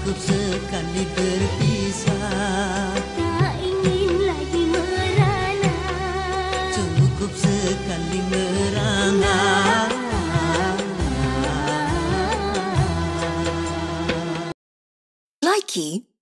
Cukup sekali berpisah, tak ingin lagi merana. cukup sekali merana. Likey